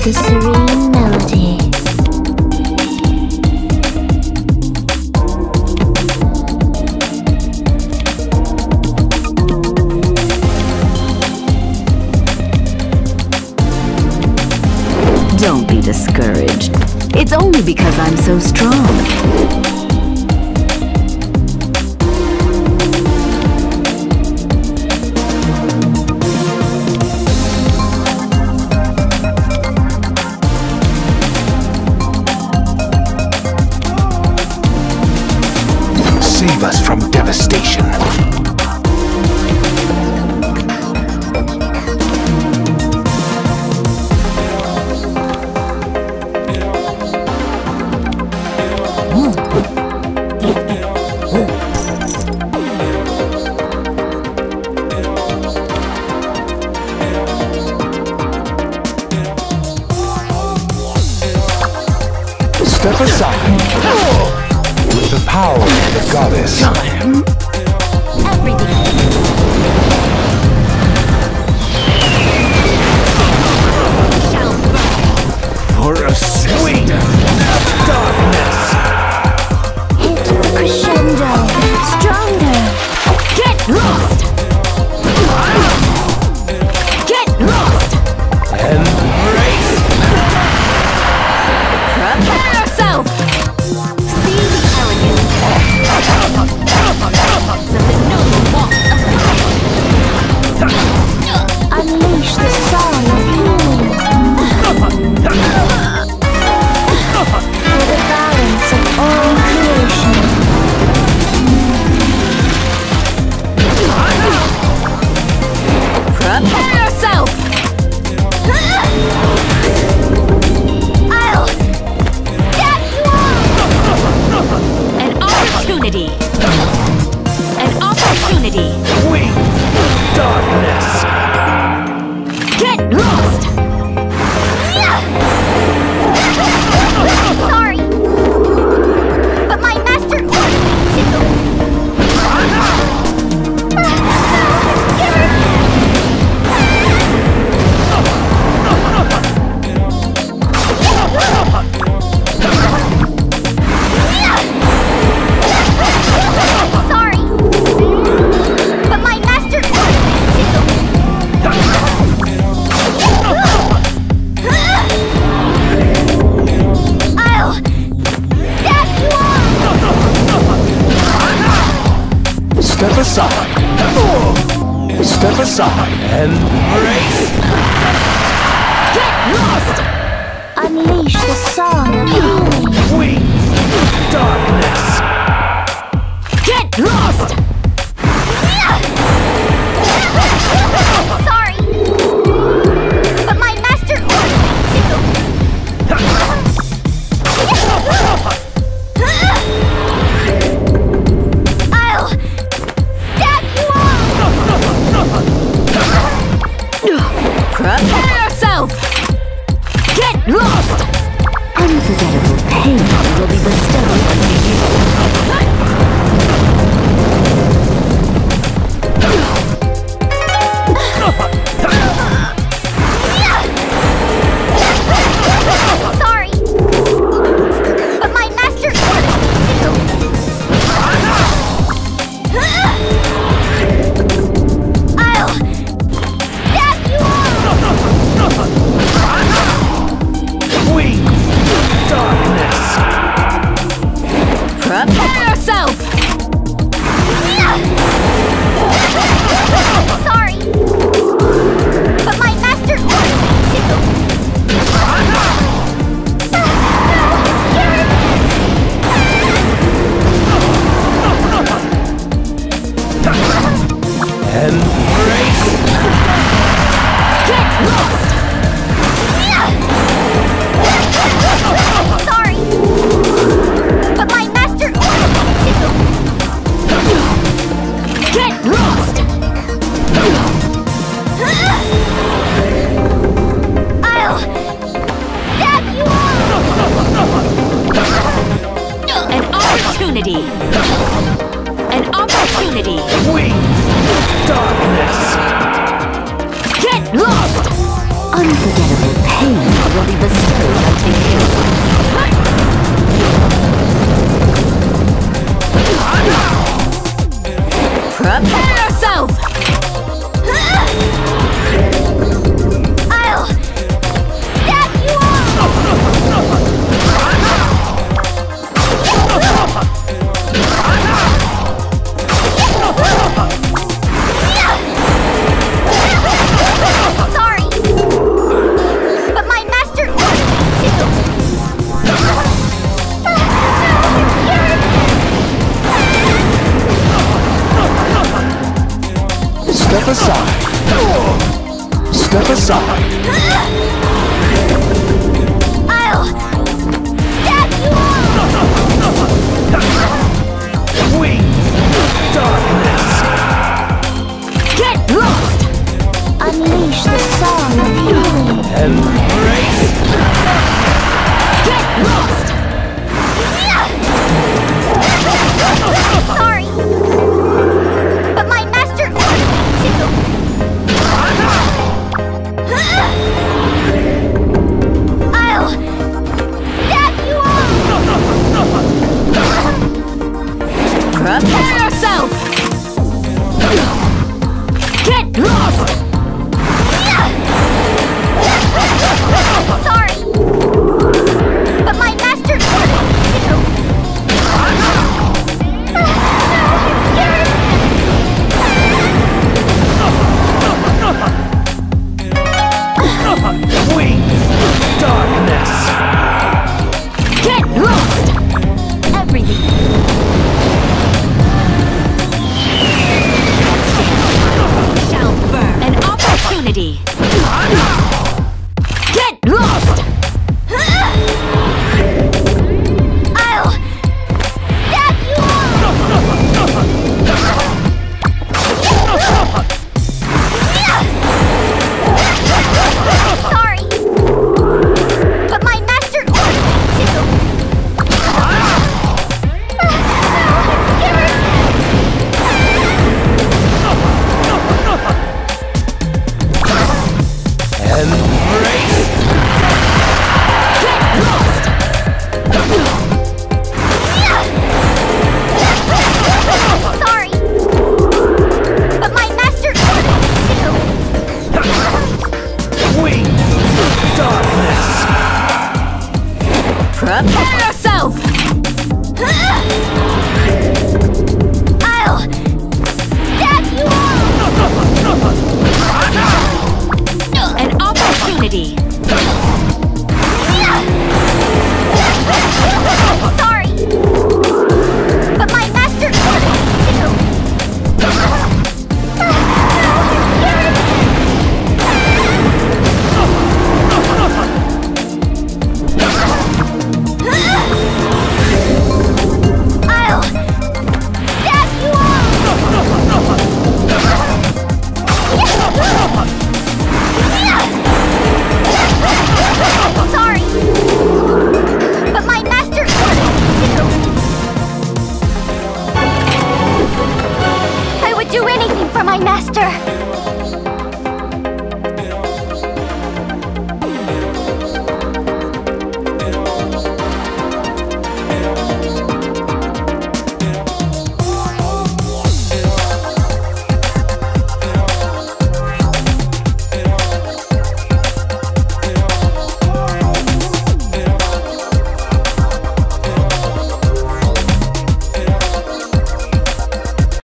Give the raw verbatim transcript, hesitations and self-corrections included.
the serene melody. Don't be discouraged. It's only because I'm so strong. Save us from devastation. Step aside. With the power of the goddess. Everything. For a sweet darkness. Hit crescendo. Stronger. Get lost! Get lost! Embrace. Prepare yourself! See the elegance of the noble walks of power. Unleash the song of healing. For the balance of all creation. Prepare yourself! I'll stab you all! An opportunity! An opportunity! Sweet darkness. Get lost! Sorry, but my master ordered me to. Sorry, but my master ordered me to. I'll stab you all! Step aside. Step aside. Embrace. Get lost! Unleash the song of healing. Sweet darkness. Get lost! Sorry, but my master ordered me to. I'll stab you all! Prepare yourself! Get lost! Unforgettable pain will be bestowed on you. Sorry, but my master ordered me to. I'll stab you all! Sweet darkness. Prepare yourself! Sorry, but my master ordered me to. Embrace. Get lost! Sorry, but my master ordered me to. Get lost! I'll stab you all! An opportunity! An opportunity! Sweet darkness. Get lost! Unforgettable pain will be bestowed on the hero. Prepare yourself! I'll stab you Sorry, but my master ordered me to. Step aside. Step aside. I'll stab you Wings of darkness. Get lost! Unleash the song of healing. Embrace. Get lost! Sorry, but my master ordered me to. I'll stab you Prepare yourself! Get lost! Sorry, but my master ordered me to. Wings of darkness. Get lost! Everything. Shall burn. An opportunity. Get lost! I'll stab you Sorry, but my master ordered me to. Embrace. Get lost! Sorry, but my master ordered me to. Wings of darkness. Prepare yourself! I'll stab you An opportunity. Sorry, but my master ordered me to. I'll stab you Sorry, but my master ordered me to. I would do anything for my master.